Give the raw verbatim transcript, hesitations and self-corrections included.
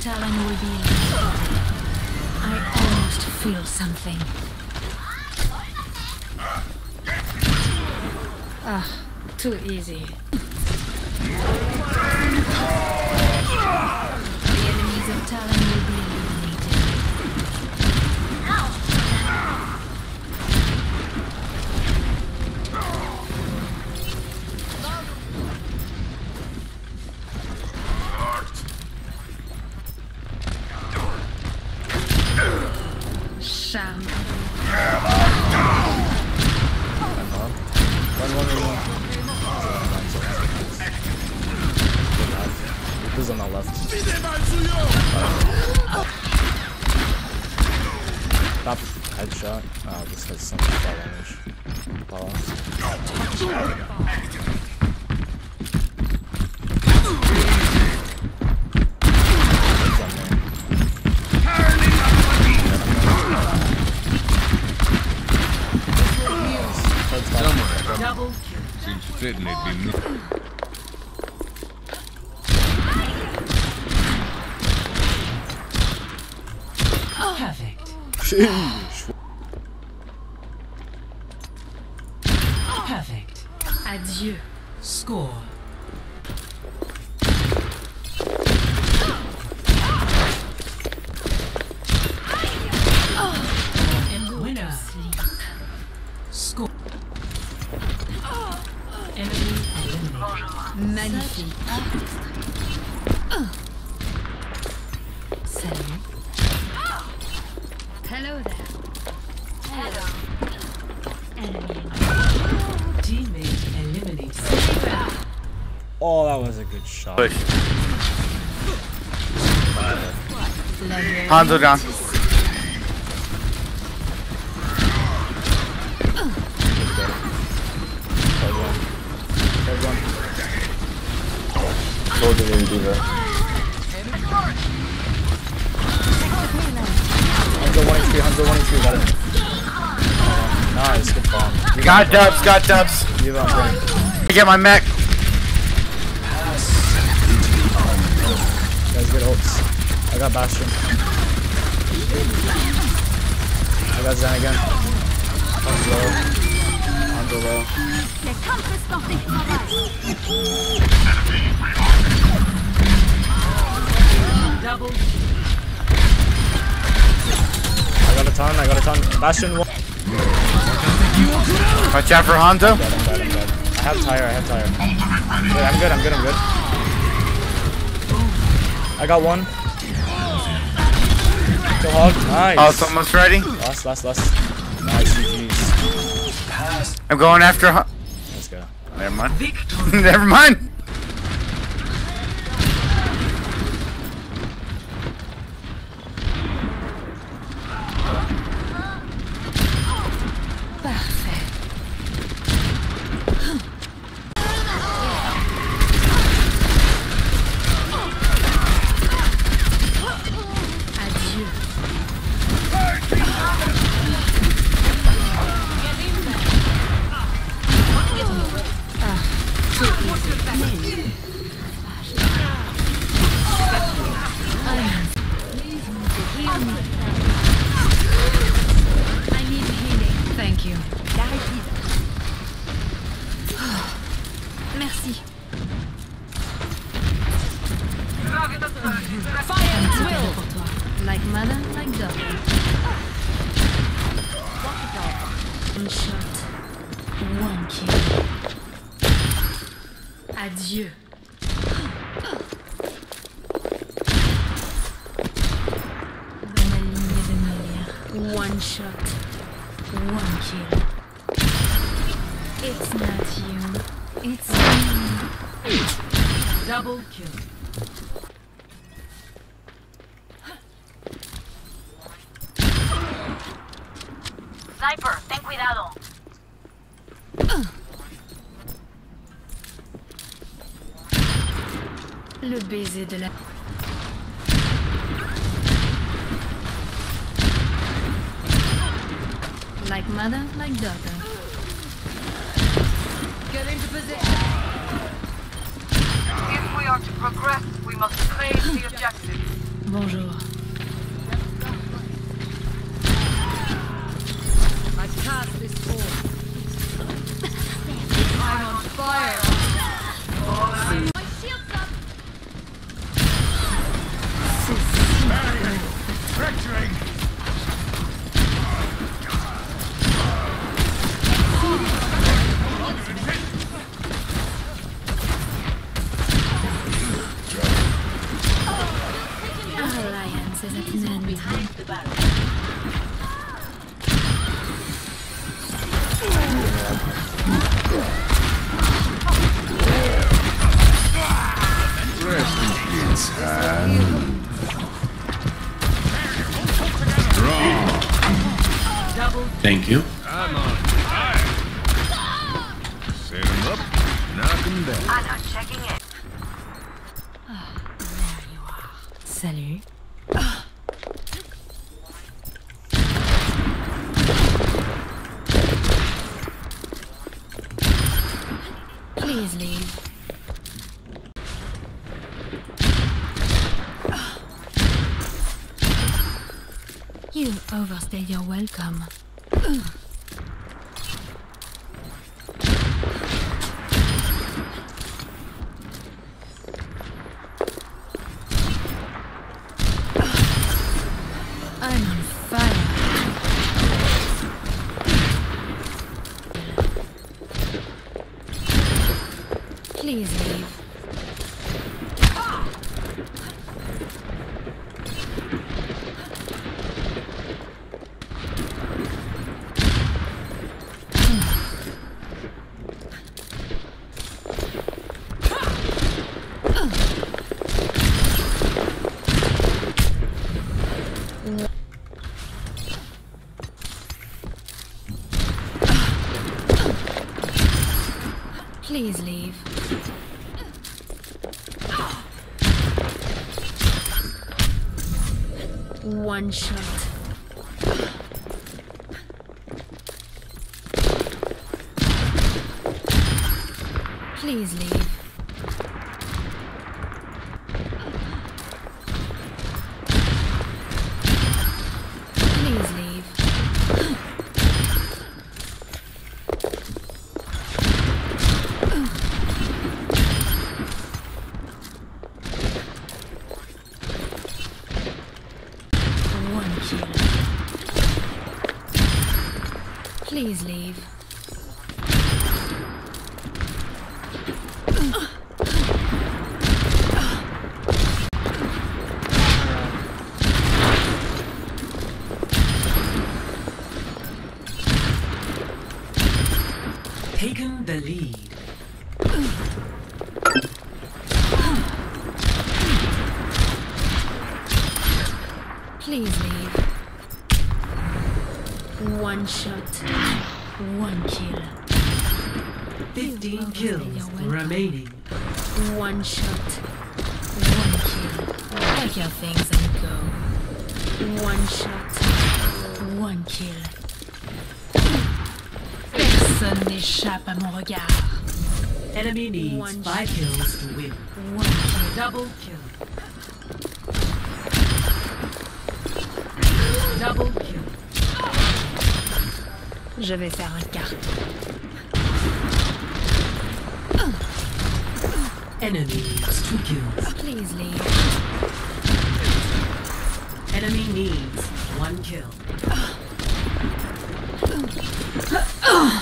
Talon will be eliminated. I almost feel something. Ah, too easy. The enemies of Talon will be eliminated. Charme. One, one, one, one. Who's on the left? Top headshot. Oh, this has some far range. Power. Double kill. Seems fitting they'd be me. Perfect. Sheesh. Perfect. Adieu. Score. Winner. Score. Enemy eliminated. Magnifique. Salut. Hello there. Hello. Enemy. Teammate eliminated. Oh, that was a good shot. Push. Hanzo down. Told you we would do that. Hanzo one H P, Hanzo one H P, got it. Nice, good bomb. Got dubs, got dubs. Give up, bro. Get my mech. Guys, get ults. I got Bastion. I got Zen again. Hanzo low. Hanzo low. Double. I got a ton, I got a ton. Bastion one. Watch out for Hanzo. I'm dead, I'm dead, I'm dead. I have tire, I have tire. Wait, I'm good, I'm good, I'm good. I got one. Kill hog. Nice. Oh, someone's ready. Last, last, last. Nice, G G's. I'm going after Han. Let's go. Never mind. Never mind. Merci. Like mother, like daughter. One shot, one kill. Adieu. Dans la ligne de mire. One shot, one kill. It's not you, it's me. Double kill. Sniper, ten cuidado. Le baiser de la... Like mother, like daughter. Get into position. If we are to progress, we must claim the objective. Bonjour. I cast this forth. I'm on fire. My shield's up. Fracturing. Alliance is at an end. Behind the barrel. Rest in peace, Han. Thank you. I'm on fire. Set him up, knock him down. I'm not checking it. Salut. Please leave. You overstayed your welcome. I'm on fire. Please leave. Please leave. One shot. Please leave. Please leave. One kill. Please leave. Taken the lead. Please leave. One shot. One kill. Fifteen kills remaining. One shot. One kill. Pack your things and go. One shot. One kill. Personne n'échappe à mon regard. Enemy needs One five shot. kills to win. One kill. Double kill. Double kill. Je vais faire un carton. Enemy needs two kills. Please leave. Enemy needs one kill.